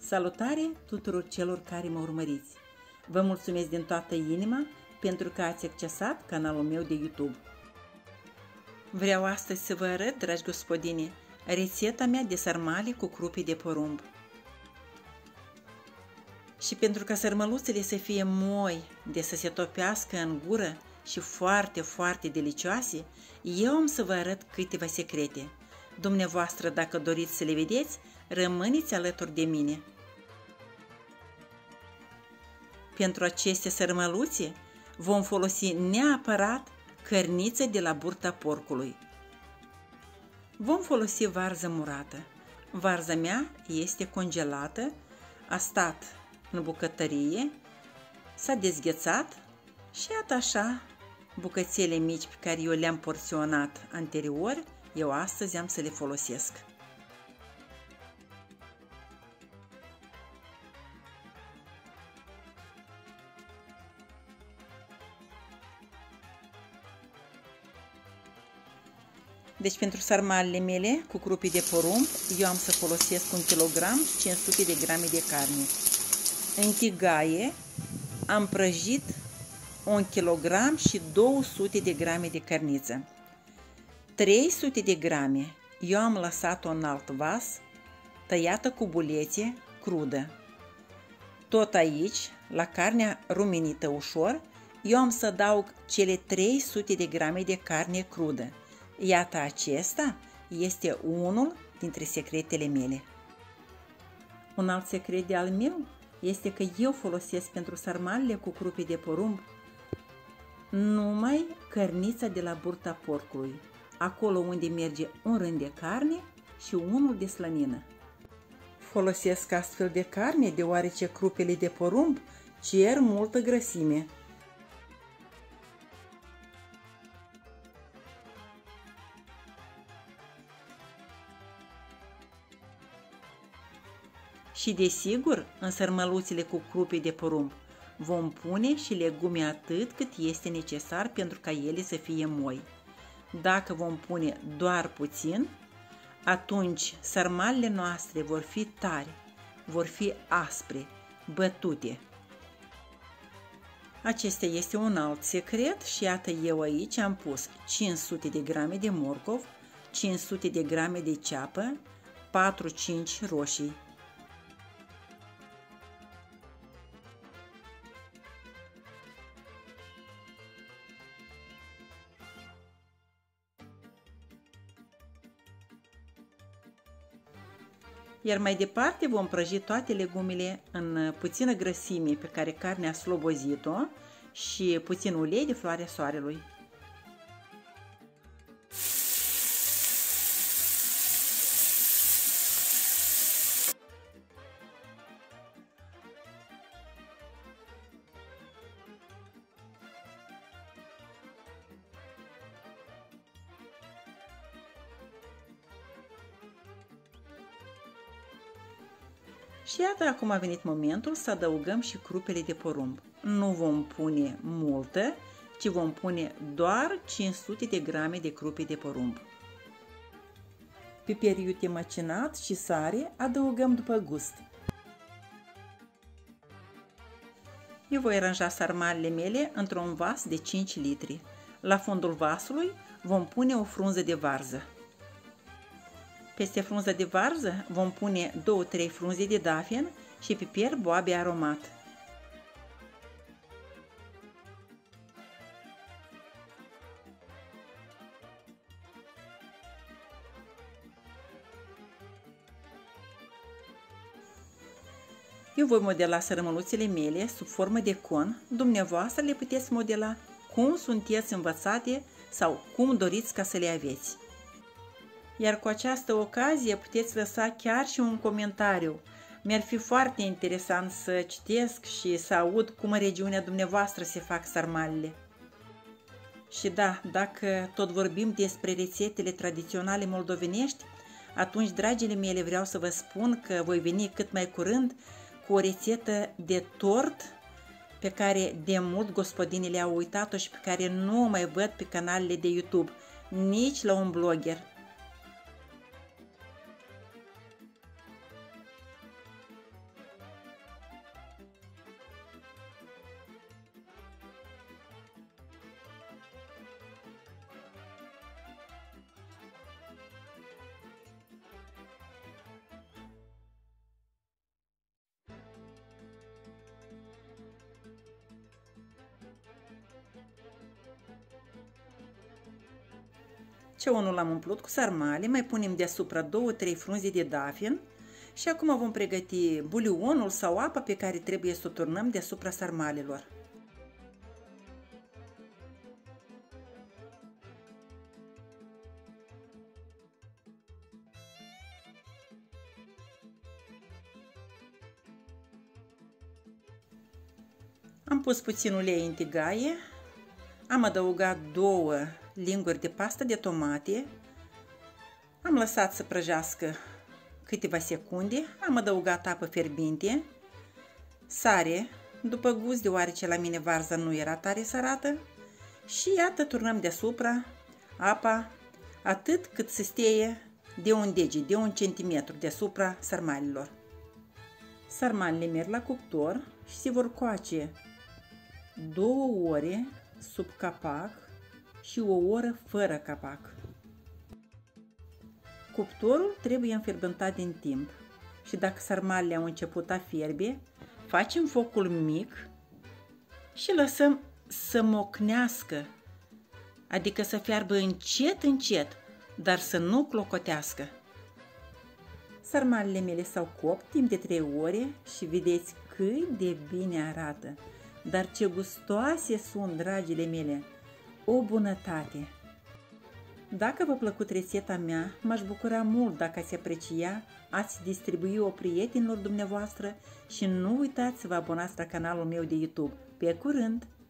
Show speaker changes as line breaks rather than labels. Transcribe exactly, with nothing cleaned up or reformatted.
Salutare tuturor celor care mă urmăriți! Vă mulțumesc din toată inima pentru că ați accesat canalul meu de YouTube. Vreau astăzi să vă arăt, dragi gospodine, rețeta mea de sarmale cu crupi de porumb. Și pentru ca sărmăluțele să fie moi, de să se topească în gură și foarte, foarte delicioase, eu am să vă arăt câteva secrete. Dumneavoastră, dacă doriți să le vedeți, rămâneți alături de mine. Pentru aceste sărmăluțe vom folosi neapărat cărniță de la burta porcului. Vom folosi varză murată. Varza mea este congelată, a stat în bucătărie, s-a dezghețat și iată așa bucățele mici pe care eu le-am porționat anterior, eu astăzi am să le folosesc. Deci pentru sarmalele mele cu crupi de porumb, eu am să folosesc un kilogram și cinci sute de grame de carne. În tigaie am prăjit un kilogram și două sute de grame de carniță. trei sute de grame eu am lăsat-o în alt vas, tăiată cu bulețe, crudă. Tot aici, la carnea rumenită ușor, eu am să adaug cele trei sute de grame de carne crudă. Iată, acesta este unul dintre secretele mele. Un alt secret de al meu este că eu folosesc pentru sarmalele cu crupi de porumb numai cărnița de la burta porcului, acolo unde merge un rând de carne și unul de slănină. Folosesc astfel de carne deoarece crupele de porumb cer multă grăsime. Și desigur, în sărmăluțele cu crupi de porumb vom pune și legume atât cât este necesar pentru ca ele să fie moi. Dacă vom pune doar puțin, atunci sarmalele noastre vor fi tari, vor fi aspre, bătute. Acesta este un alt secret și iată, eu aici am pus cinci sute de grame de morcov, cinci sute de grame de ceapă, patru cinci roșii. Iar mai departe vom prăji toate legumele în puțină grăsime pe care carnea a slobozit-o și puțin ulei de floarea soarelui. Și iată, acum a venit momentul să adăugăm și crupele de porumb. Nu vom pune multă, ci vom pune doar cinci sute de grame de crupe de porumb. Piper iute macinat și sare adăugăm după gust. Eu voi aranja sarmalele mele într-un vas de cinci litri. La fundul vasului vom pune o frunză de varză. Peste frunza de varză vom pune două trei frunze de dafen și piper boabe aromat. Eu voi modela sărmăluțele mele sub formă de con, dumneavoastră le puteți modela cum sunteți învățate sau cum doriți ca să le aveți. Iar cu această ocazie puteți lăsa chiar și un comentariu. Mi-ar fi foarte interesant să citesc și să aud cum în regiunea dumneavoastră se fac sarmalele. Și da, dacă tot vorbim despre rețetele tradiționale moldovenești, atunci, dragile mele, vreau să vă spun că voi veni cât mai curând cu o rețetă de tort pe care de mult gospodinile au uitat-o și pe care nu o mai văd pe canalele de YouTube, nici la un blogger. Ceaunul l-am umplut cu sarmale, mai punem deasupra două trei frunze de dafin și acum vom pregăti bulionul sau apa pe care trebuie să o turnăm deasupra sarmalelor. Am pus puțin ulei în tigaie, am adăugat două linguri de pastă de tomate, am lăsat să prăjească câteva secunde, am adăugat apă fierbinte, sare după gust, deoarece la mine varza nu era tare sărată, și iată turnăm deasupra apa atât cât să steie de un deget, de un centimetru deasupra sarmalelor. Sarmalele merg la cuptor și se vor coace două ore sub capac și o oră fără capac. Cuptorul trebuie înfierbântat din timp și dacă sarmalele au început a fierbe, facem focul mic și lăsăm să mocnească, adică să fiarbă încet, încet, dar să nu clocotească. Sarmalele mele s-au copt timp de trei ore și vedeți cât de bine arată. Dar ce gustoase sunt, dragile mele! O bunătate! Dacă v-a plăcut rețeta mea, m-aș bucura mult dacă ați aprecia, ați distribui-o prietenilor dumneavoastră și nu uitați să vă abonați la canalul meu de YouTube. Pe curând!